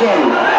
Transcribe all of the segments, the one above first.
আসেন।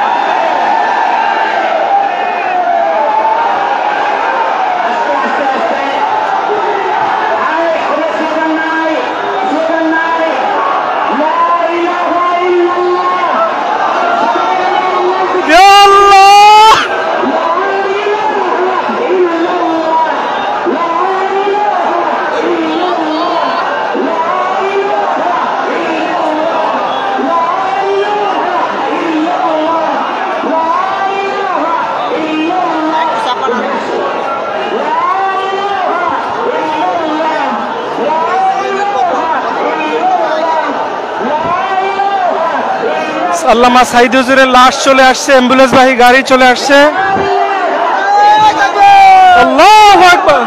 আল্লামা সাইদ হুজুরের লাশ চলে আসছে, অ্যাম্বুলেন্স বাহী গাড়ি চলে আসছে। আল্লাহু আকবার।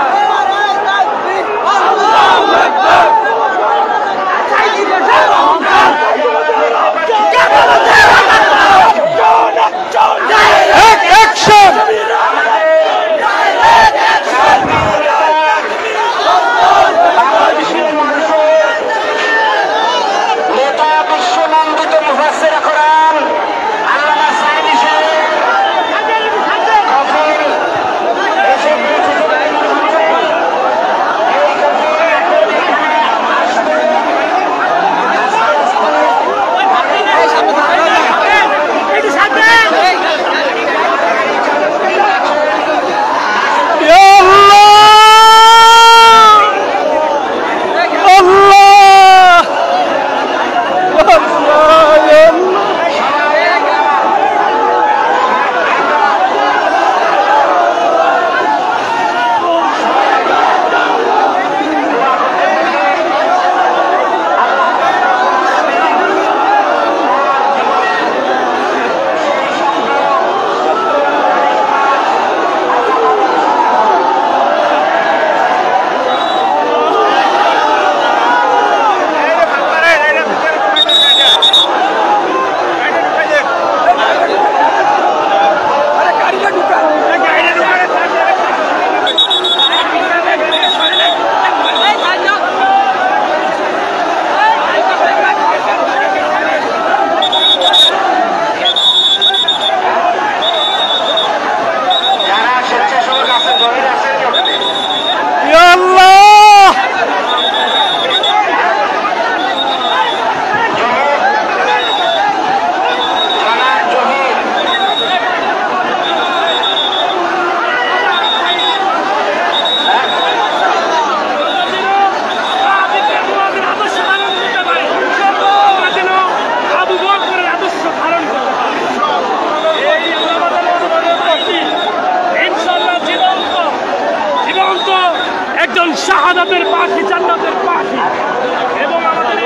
একজন শাহাদাতের পাখি, জান্নাতের পাখি। এবং আমাদের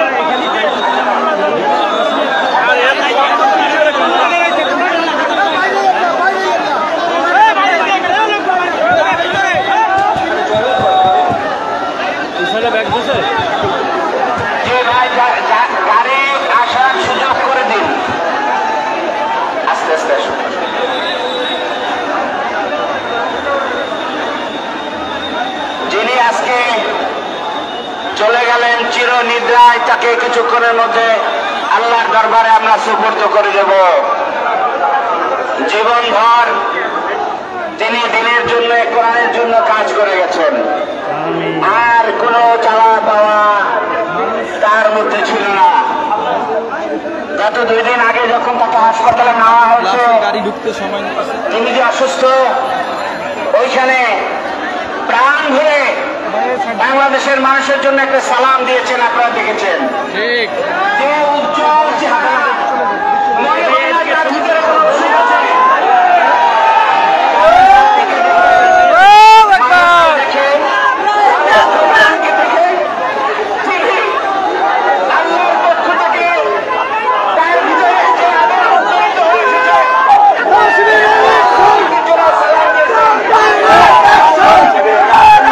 গাড়ি আসার সুযোগ করে দিন, আস্তে আস্তে আসুন। যিনি আজকে চলে গেলেন চির নিদ্রায়, তাকে কিছুক্ষণের মধ্যে আল্লাহর দরবারে আমরা সুপর্দ করে দেব। জীবনভর তিনি দিনের জন্য, কোরআনের জন্য কাজ করে গেছেন, আর কোনো চাওয়া পাওয়া তার মধ্যে ছিল না। গত 2 দিন আগে যখন তাকে হাসপাতালে নেওয়া হয়েছে, তিনি যে অসুস্থ, ওইখানে প্রাণ ভরে বাংলাদেশের মানুষের জন্য একটা সালাম দিয়েছেন, আপনারা দেখেছেন। যে উজ্জ্বল চেহারা, মনে হয় না তার ভিতরে কোনো অসুখ আছে।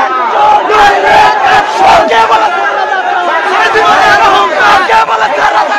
क्या बोला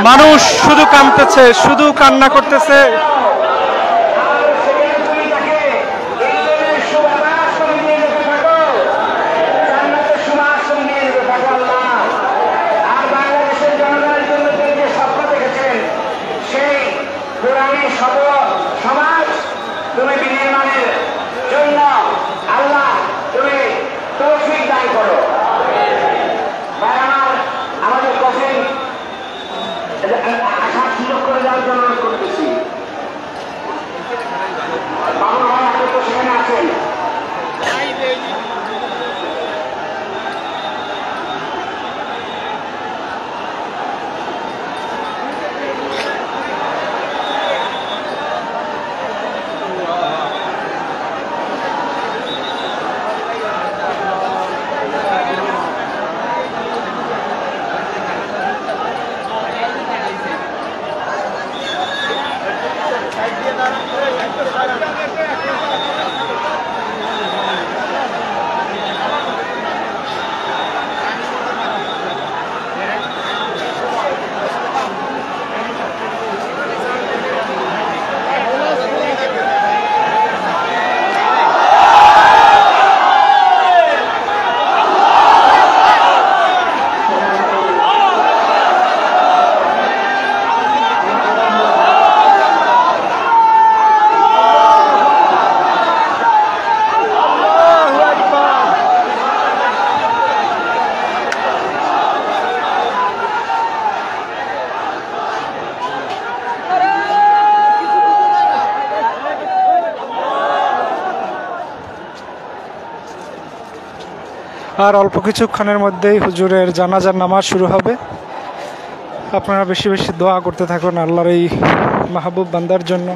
মানুষ শুধু কাঁদতেছে, শুধু কান্না করতেছে। সমাজ তুমি বিনির্মাণের জন্য আল্লাহ তুমি তৌফিক দান করো। আমাদের কঠিন আশার সুযোগ করে দেওয়ার জন্য অনুরোধ করতেছি। বাবুল ভাই আপনি তো সেখানে আছেন। আর অল্প কিছুক্ষণের মধ্যেই হুজুরের জানাজার নামাজ শুরু হবে। আপনারা বেশি বেশি দোয়া করতে থাকুন আল্লাহর এই মাহবুব বান্দার জন্য।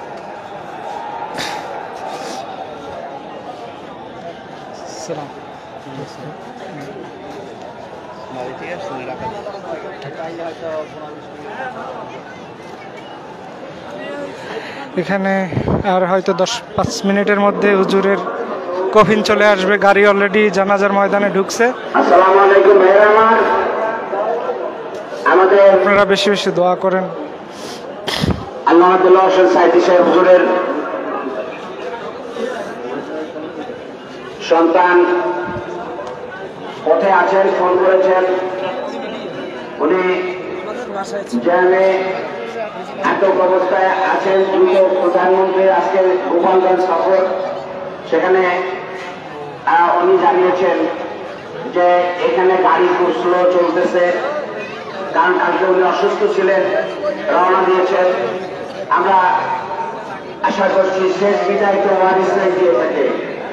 এখানে আর হয়তো 10-5 মিনিটের মধ্যে হুজুরের কফিন চলে আসবে। গাড়ি অলরেডি জানাজার ময়দানে ঢুকছে। আসসালামু আলাইকুম ভাইরা আমার, আমাদের আপনারা বেশি বেশি দোয়া করেন। আল্লাহ আব্দুল্লাহ হোসেন সাইদি সাহেব হুজুরের সন্তান পথে আছেন, ফোন করেছেন। উনি জ্যামে আটক অবস্থায় আছেন। দ্রুত প্রধানমন্ত্রীর আজকে গোপালগঞ্জ সফর, সেখানে উনি জানিয়েছেন যে এখানে গাড়ি খুব স্লো চলতেছে, কারণ কালকে উনি অসুস্থ ছিলেন, রওনা দিয়েছেন। আমরা আশা করছি শেষ বিদায় তো ওয়ারিসরাই দিয়ে থাকে।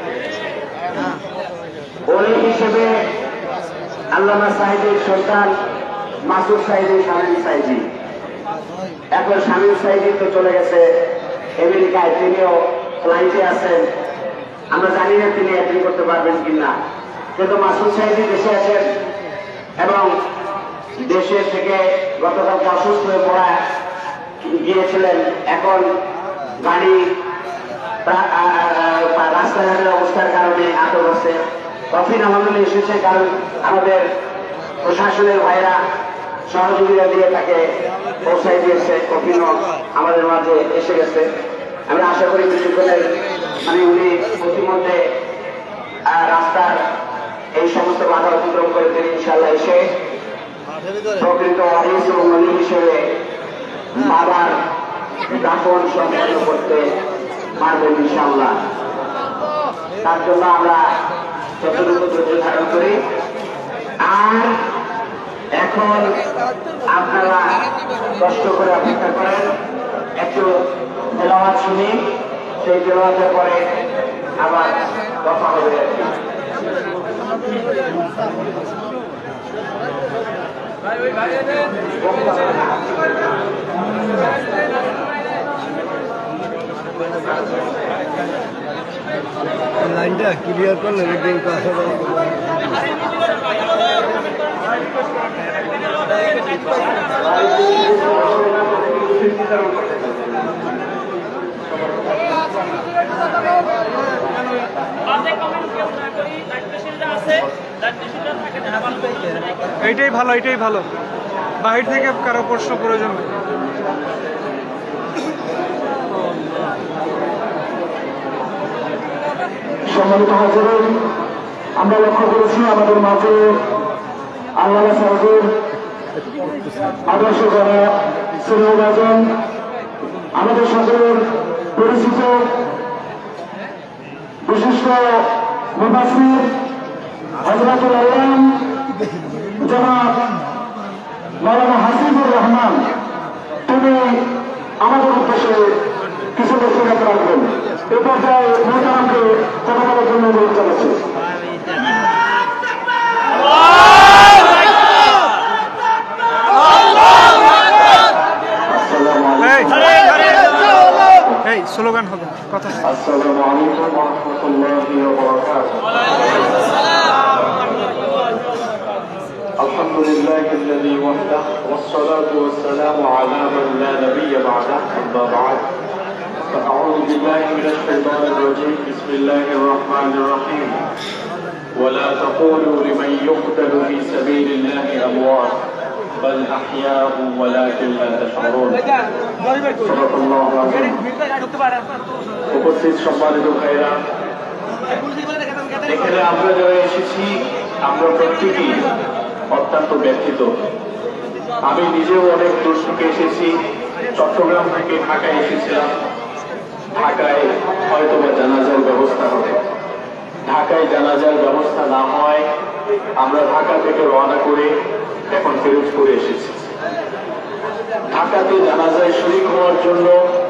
ওলি হিসেবে আল্লামা সাইদির সন্তান মাসুদ সাইদি, শামীম সাইদি। এখন শামীম সাইদি তো চলে গেছে আমেরিকায়, তিনিও ফ্লাইটে আছেন। আমরা জানি না তিনি অ্যাটেন্ড করতে পারবেন কিনা, কিন্তু মাসুদ সাইদি দেশে আছেন এবং দেশের থেকে গতকালকে অসুস্থ হয়ে পড়া গিয়েছিলেন। এখন গাড়ি রাস্তাঘাটের অবস্থার কারণে আটক আছে। কফিন আমাদের এসেছে, কারণ আমাদের প্রশাসনের ভাইরা সহযোগিতা দিয়ে তাকে পৌঁছাই দিয়েছে। কফিনও আমাদের মাঝে এসে গেছে। আমরা আশা করি কিছুক্ষণের উনি প্রতিমধ্যে রাস্তার এই সমস্ত বাধা অতিক্রম করে তিনি ইনশাল্লাহ এসে প্রকৃত ওয়ারিস ও ওলি হিসেবে বাবার দাফন সম্পন্ন করতে পারবেন ইনশাল্লাহ। তার জন্য আমরা যতটুকু ধৈর্য ধারণ করি। আর এখন আপনারা কষ্ট করে অপেক্ষা করেন, একটু তেলাওয়াত শুনি, সেই তেলাওয়াতের পরে আবার কথা হবে। লাইনটা ক্লিয়ার করলে এইটাই ভালো, এইটাই ভালো। বাহির থেকে কারো প্রশ্ন প্রয়োজন নেই। সম্মানিত হাজির, আমরা লক্ষ্য করেছি আমাদের মাঝে আল্লাহ সাহেবের আদর্শ যারা সিনিয়র আছেন, আমাদের সকলের পরিচিত বিশিষ্ট মুফাসসির হযরতুল আল্লাম জনাব মাওলানা হাসিবুর রহমান, তিনি আমাদের উদ্দেশ্যে কিছু বক্তব্য রাখবেন। এ পর্যায়ে মোহতারামকে কথা বলার জন্য অনুরোধ জানাচ্ছি। স্লোগান হবে কথা। আসসালামু আলাইকুম ওয়া রাহমাতুল্লাহি ওয়া বারাকাতুহু। আলহামদুলিল্লাহিল্লাযী ওয়াহদাহু ওয়াস-সালাতু ওয়াস-সালামু আলা মান লা নাবিয়্যা বা'দাহু, আম্মা বা'দ। فأعوذ بالله من الشيطان الرجيم. بسم الله الرحمن الرحيم. ولا تقولوا لمن يقتل في سبيل الله أموات بل أحياء ولكن لا تشعرون. صدق الله العظيم. উপস্থিত সম্মানিত ভাইরা, এখানে আমরা যারা এসেছি আমরা প্রত্যেকেই অত্যন্ত ব্যথিত। আমি নিজেও অনেক দূর থেকে এসেছি, চট্টগ্রাম থেকে ঢাকায় এসেছিলাম। ঢাকায় হয়তো বা জানাজার ব্যবস্থা হবে, ঢাকায় জানাজার ব্যবস্থা না হয় আমরা ঢাকা থেকে রওনা করে এখন ফিরোজপুরে এসেছি। ঢাকাতে জানাজায় শরীক হওয়ার জন্য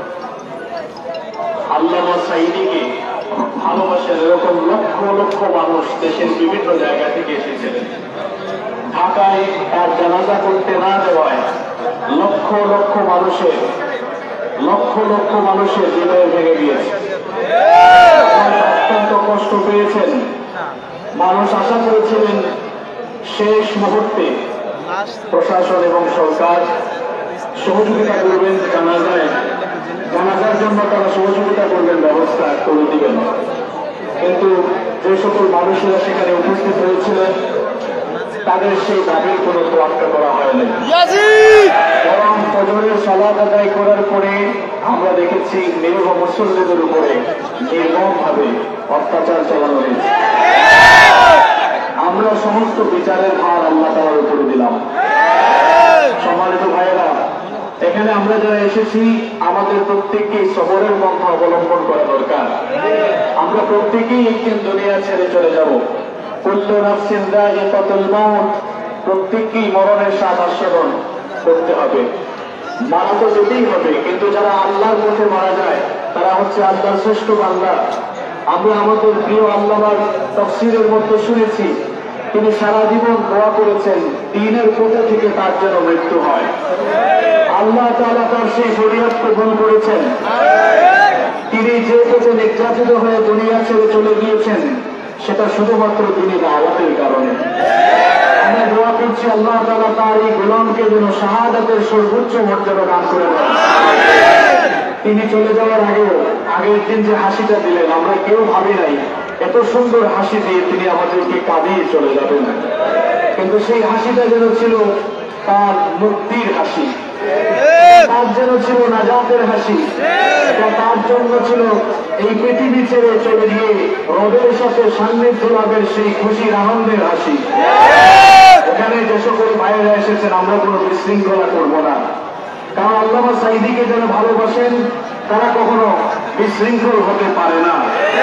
আল্লামা সাঈদীকে ভালোবাসার এরকম লক্ষ লক্ষ মানুষ দেশের বিভিন্ন জায়গা থেকে এসেছিলেন। ঢাকায় তার জানাজা করতে না দেওয়ায় লক্ষ লক্ষ মানুষের হৃদয় ভেঙে গিয়েছে, অত্যন্ত কষ্ট পেয়েছেন। মানুষ আশা করেছিলেন শেষ মুহূর্তে প্রশাসন এবং সরকার সহযোগিতা করবেন, জানাজার জন্য তারা সহযোগিতা করবেন, ব্যবস্থা করে দিবেন। কিন্তু যে সকল মানুষেরা সেখানে উপস্থিত হয়েছিলেন তাদের সেই দাবির কোনো তোয়াক্কা করা হয়নি। বরং ফজরের সালাত আদায় করার পরে আমরা দেখেছি নিরীহ মুসল্লিদের উপরে নির্মমভাবে অত্যাচার চালানো হয়েছে। আমরা সমস্ত বিচারের ভার আল্লাহ তাআলার উপরে দিলাম। সম্মানিত ভাইয়েরা, এখানে আমরা যারা এসেছি আমাদের প্রত্যেককে সবরের পন্থা অবলম্বন করা দরকার। আমরা প্রত্যেকেই একদিন দুনিয়া ছেড়ে চলে যাব। কুল্লু নাফসিন যায়িকাতুল মাউত, প্রত্যেককেই মরণের স্বাদ আস্বাদন করতে হবে। মারা তো যেতেই হবে, কিন্তু যারা আল্লাহর পথে মারা যায় তারা হচ্ছে আল্লাহর শ্রেষ্ঠ বান্দা। আমরা আমাদের প্রিয় আল্লাহর তাফসীরের মধ্যে শুনেছি তিনি সারা জীবন দোয়া করেছেন দ্বীনের পথে থেকে তার যেন মৃত্যু হয়। আল্লাহ তাআলা তার সেই ফরিয়াদ কবুল করেছেন। তিনি যে পথে নির্যাতিত হয়ে দুনিয়া ছেড়ে চলে গিয়েছেন সেটা শুধুমাত্র তিনি দাওয়াতের কারণে। আমরা দোয়া করছি আল্লাহ তাআলা তার এই গোলামকে যেন শাহাদাতের সর্বোচ্চ মর্যাদা দান করে দেন। তিনি চলে যাওয়ার আগের দিন যে হাসিটা দিলেন আমরা কেউ ভাবি নাই এত সুন্দর হাসি দিয়ে তিনি আমাদেরকে কাঁদিয়ে চলে যাবেন, কিন্তু সেই হাসিটা যেন ছিল তার মুক্তির হাসি, তার যেন ছিল নাজাতের হাসি, তার জন্য ছিল এই পৃথিবী ছেড়ে চলে গিয়ে রবের সাথে সান্নিধ্য লাভের সেই খুশির আনন্দের হাসি। এখানে যে সকল ভাইয়েরা এসেছেন আমরা কোনো বিশৃঙ্খলা করবো না, কারণ আল্লামা সাঈদীকে যারা ভালোবাসেন তারা কখনো বিশৃঙ্খল হতে পারে না,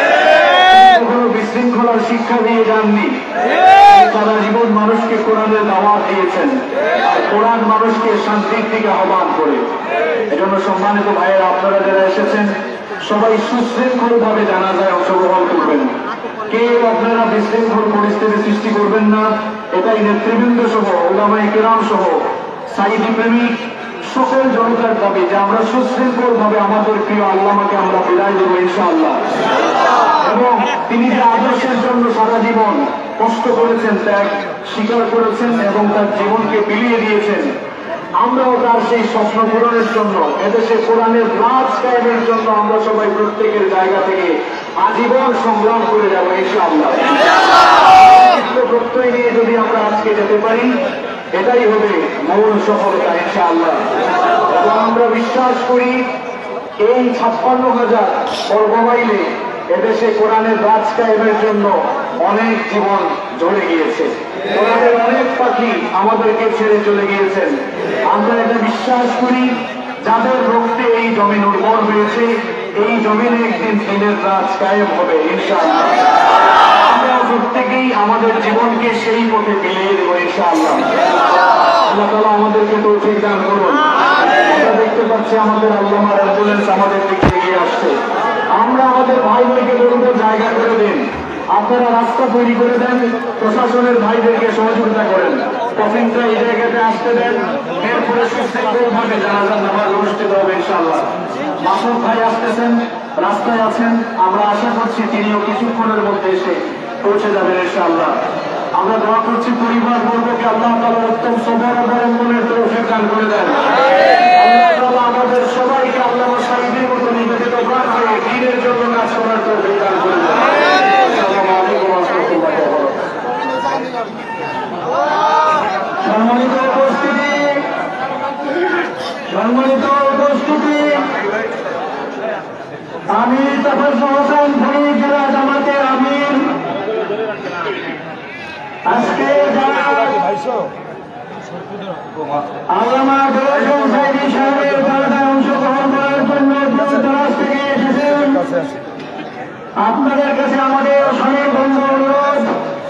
কখনো বিশৃঙ্খলার শিক্ষা দিয়ে যাননি। সারা জীবন মানুষকে কোরআনের দাওয়াত দিয়েছেন আর কোরআন মানুষকে শান্তির দিকে আহ্বান করে। এজন্য সম্মানিত ভাইয়েরা, আপনারা যারা এসেছেন সবাই সুশৃঙ্খল ভাবে জানাজায় অংশগ্রহণ করবেন। কেউ আপনারা বিশৃঙ্খল পরিস্থিতি সৃষ্টি করবেন না, এটাই নেতৃবৃন্দ সহ উলামায়ে কেরাম সহ সাঈদী প্রেমিক সকল জনতার দাবি যে আমরা সুশৃঙ্খল ভাবে আমাদের প্রিয় আল্লামাকে আমরা বিদায় দেবো ইনশাআল্লাহ। এবং তিনি যে আদর্শের জন্য সারা জীবন কষ্ট করেছেন, ত্যাগ স্বীকার করেছেন এবং তার জীবনকে বিলিয়ে দিয়েছেন, আমরাও তার সেই স্বপ্ন পূরণের জন্য এদেশে কোরআনের রাজ কায়েমের জন্য আমরা সবাই প্রত্যেকের জায়গা থেকে আজীবন সংগ্রাম করে যাবো ইনশাআল্লাহ। প্রত্যয় নিয়ে যদি আমরা আজকে যেতে পারি এটাই হবে মূল সফলতা ইনশাআল্লাহ। এবং আমরা বিশ্বাস করি এই 56,000 বর্গ মাইলে এদেশে কোরআনের রাজ কায়েমের জন্য অনেক জীবন ঝরে গিয়েছে, কোরআনের অনেক পাখি আমাদেরকে ছেড়ে চলে গিয়েছেন। আমরা এটা বিশ্বাস করি যাদের রক্তে এই জমিন উর্বর হয়েছে, এই জমিনে একদিন দিনের রাজ কায়েম হবে ইনশাআল্লাহ। আমরা প্রত্যেকেই আমাদের জীবনকে সেই পথে বিলিয়ে দেবো ইনশাআল্লাহ। আল্লাহ তাআলা আমাদেরকে তৌফিক দান করুন। আমরা দেখতে পাচ্ছি আমাদের আল্লামার অ্যাম্বুলেন্স আমাদের দিকে এগিয়ে আসছে। আমরা আমাদের ভাই ভাইকে বলবো জায়গা করে দিন, আপনারা রাস্তা তৈরি করে দেন, প্রশাসনের ভাইদেরকে সহযোগিতা করেন, কফিনটা এই জায়গাতে আসতে দেন, এরপরে সুশৃঙ্খলভাবে জানাজার নামাজ অনুষ্ঠিত হবে ইনশাআল্লাহ। মাসুদ ভাই আসতেছেন, রাস্তায় আছেন, আমরা আশা করছি তিনিও কিছুক্ষণের মধ্যে এসে পৌঁছে যাবেন ইনশাআল্লাহ। আমরা দোয়া করছি পরিবার বর্গকে আল্লাহ তাআলা উত্তম সবর এবং মনের তৌফিক দান করে দেন। আল্লাহ তাআলা আমাদের সবাইকে আল্লামা সাঈদীর মতো নিবেদিত প্রাণ হয়ে দ্বীনের জন্য কাজ করার তৌফিক দান করে দেন। আসসালামু আলাইকুম ওয়া রাহমাতুল্লাহি ওয়া বারাকাতুহু। সম্মানিত উপস্থিতি, আমি তাফাজ্জুল হোসেন ফরিদ জেলা জামাতের আমির। আজকে যারা আল্লামা দরুদ সাঈদী সাহেবের জানাজায় অংশগ্রহণ করার জন্য দূর-দরাজ থেকে এসেছেন, আপনাদের কাছে আমাদের সনির্বন্ধ অনুরোধ,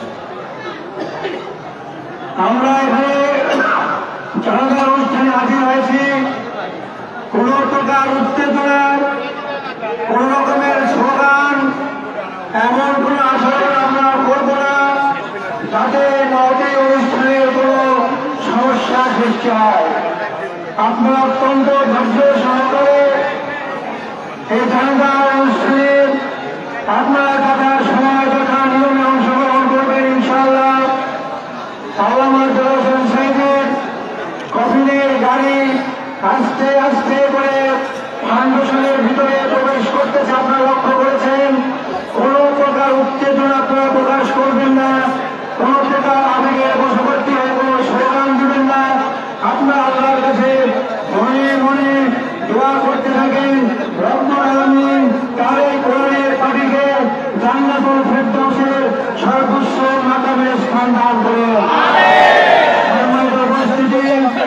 আমরা এখানে জানাজার অনুষ্ঠানে হাজির হয়েছি। কোন প্রকার উত্তেজনার, কোন রকমের স্লোগান, এমন কোন আচরণ আমরা করবো না যাতে মহতী অনুষ্ঠানের কোন সমস্যা সৃষ্টি হয়। আপনারা অত্যন্ত ধৈর্য সহকারে এই জানাজার অনুষ্ঠানে আপনারা থাকার সময় তথা নিয়মে অংশগ্রহণ করবেন ইনশাআল্লাহ। আল্লামা দরুদ সাঈদীর কফিনের গাড়ি আস্তে আস্তে করে ফাউন্ডেশনের ভিতরে প্রবেশ করতেছে, আপনারা লক্ষ্য করেছেন। কোন প্রকার উত্তেজনা আপনারা প্রকাশ করবেন না, কোন প্রকার আবেগের বশবর্তী হয়ে কোন স্লোগান দিবেন না। আপনারা আল্লাহর কাছে মনে মনে দোয়া করতে থাকেন, রব্বুল আলামিন তার এই কোরআনের পাখিকে জান্নাতুল ফেরদাউসের সর্বোচ্চ মাকামের স্থান দান করুন। সম্মানিত উপস্থিতি,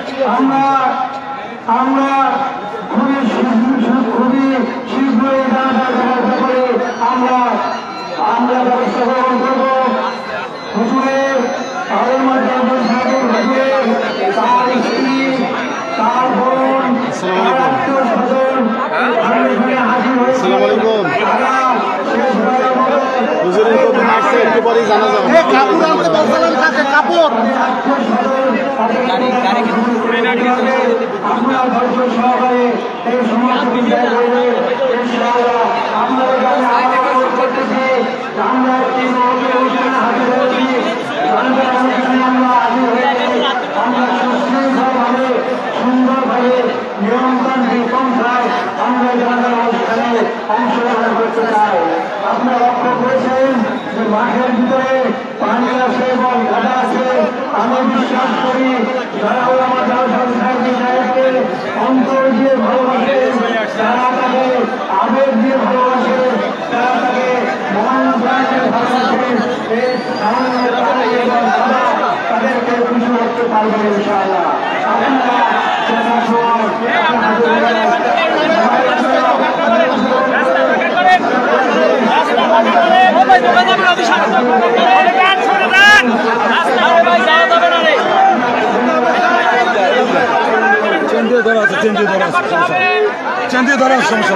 আমরা খুবই শীঘ্রই জানাজার ব্যবস্থা করে আমরা ব্যবস্থা গ্রহণ করব। হুজুরের আল্লামা দরুদ সাঈদীর হুজুরের তার স্ত্রী, তার বোন, তার আত্মীয়-স্বজন এখানে হাজির হয়েছে। তারা শেষবারের মতো হুজুরের কবি মারছে, একটু পরেই জানা যাবে। আপনার ধৈর্য সহকারে এই সমস্ত বিদায় করবে ইনশাআল্লাহ। আপনাদের কাছে আহ্বান করতেছি, আমরা একটি মহতী অনুষ্ঠানে হাজির হয়েছি। জানাজার অনুষ্ঠানে আমরা হাজির হয়েছি, আমরা সুশৃঙ্খলভাবে সুন্দরভাবে নিয়মতান্ত্রিক পন্থায় আমরা জানাজার অনুষ্ঠানে অংশগ্রহণ করতে চাই। আপনারা লক্ষ্য করেছেন যে মাঠের ভিতরে পানি আছে এবং গাড়া আছে। আমি বিশ্বাস করি যারা আল্লামা দরুদ সাঈদী সাহেবকে অন্তর দিয়ে ভালোবাসে, তারা তাকে আবেগ দিয়ে ভালোবাসে, তারা তাকে মন প্রাণে ভালোবাসে, এই সামান্য তাদেরকে খুশি করতে পারবে ইনশাআল্লাহ। আপনারা চেন্দিয়ে ধরা আছে, সমস্যা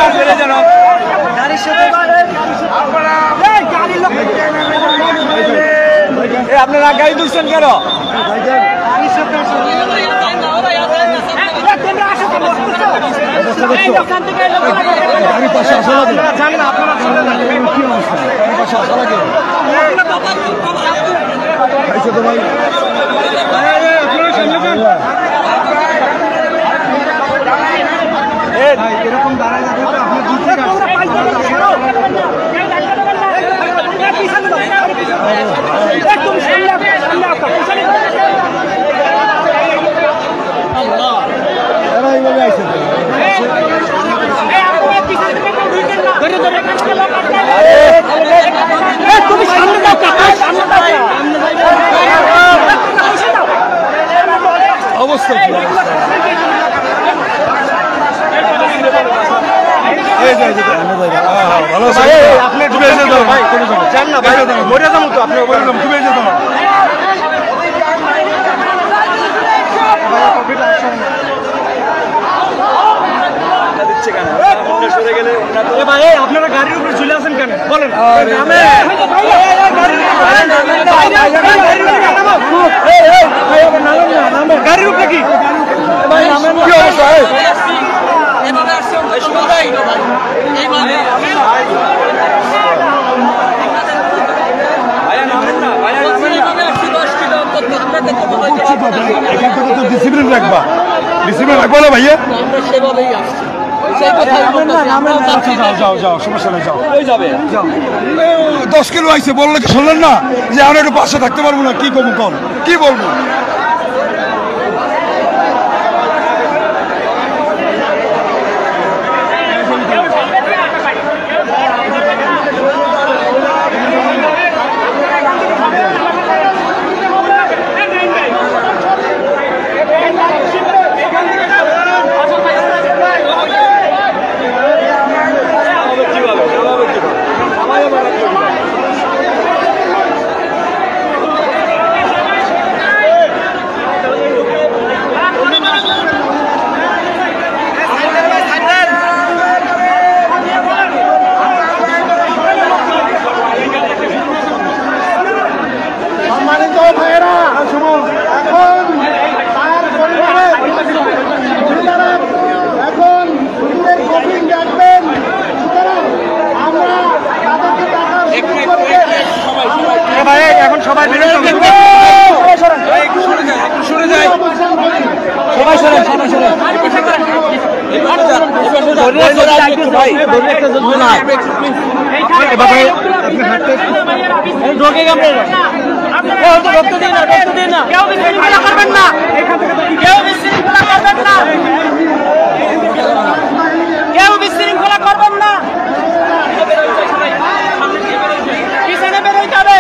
আপনারা গাড়ি তুলছেন কেন? গাড়ির পাশে আসা লাগে কি অবস্থা গাড়ির পাশে আসা লাগে খাইছে তো ভাই এরকম দাঁড়ায় যাবে তো আপনার দূর থেকে এইভাবে আইসে তুমি সামনে দাও, অবস্থা কি ভালো আপনি ডুবে যেত ভাই চান না ভাই মরে যাবো তো আপনি ডুবে যেত আপনারা গাড়ির উপরে ঝুলে আছেন কেন বলেন? গাড়ির উপরে কি অবস্থা এখান থেকে তো ডিসিপ্লিন রাখবা না ভাইয়া যাও যাও সমস্যা নেই যাও 10 কিলো আইসে বললে কি শুনলেন না যে আমরা একটু পাশে থাকতে পারবো না কি করবো কল কি বলবো এখন সবাই সরে যায় সবাই সরে কেউ বিশৃঙ্খলা করবেন না পিছনে বেরোইতে হবে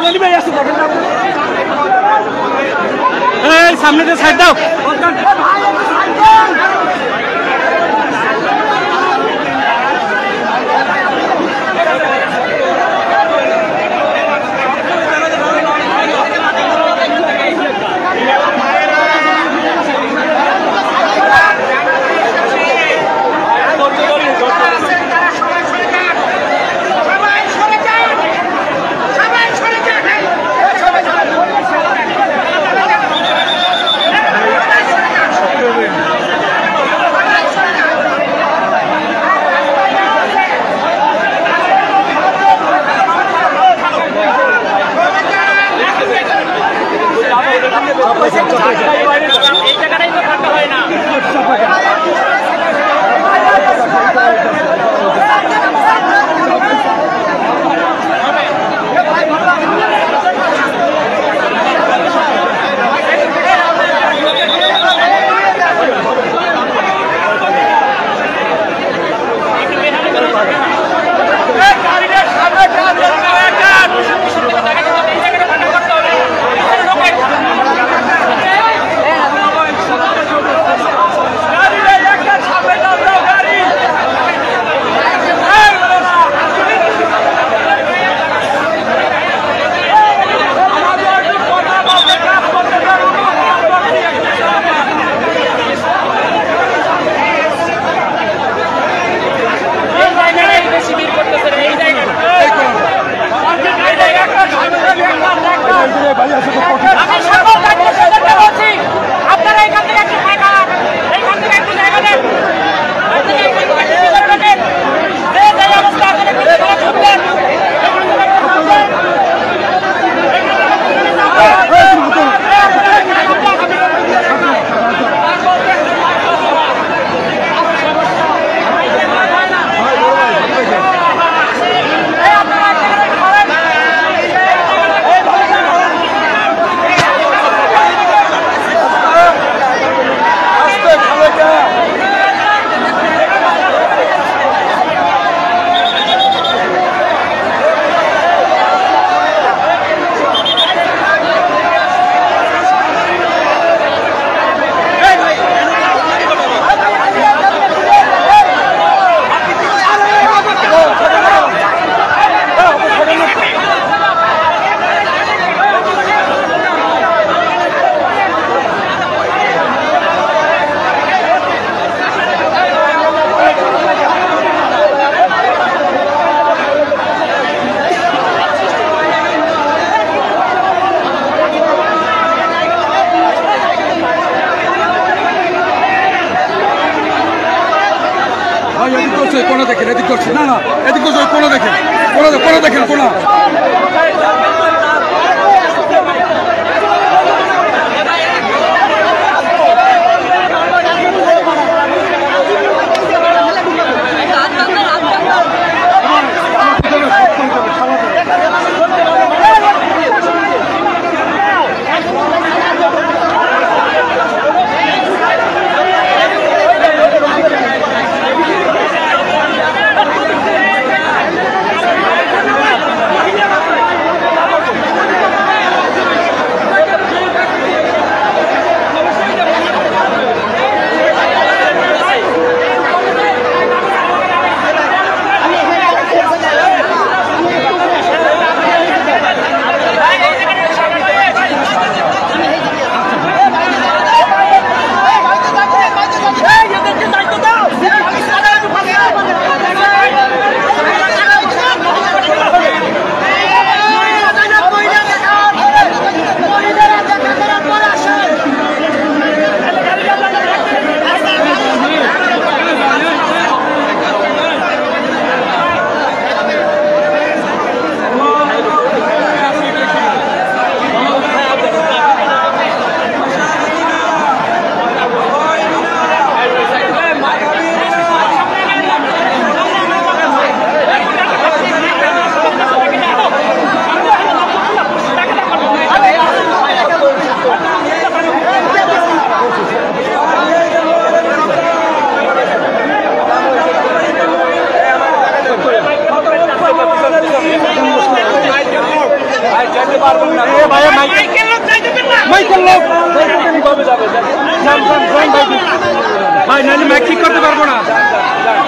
সামনে দিয়ে সাইড দাও। এই জায়গাটাই তো ফাঁকা হয় না। আপনারা এখান থেকে একটু ফাঁকা, এইখান থেকে একটু জায়গা দেন। অবস্থা আপনারা একটু জায়গা করবেন। কোনা দেখেন, এদিক করছে না না, এদিক করছে কোনা দেখেন, কোনা দেখেন, কোনা। পারবেন না মাইকেল লোক যাই দেবেন না মাইকেল লোক কিভাবে যাবে ভাই নাহলে মাইক ঠিক করতে পারবো না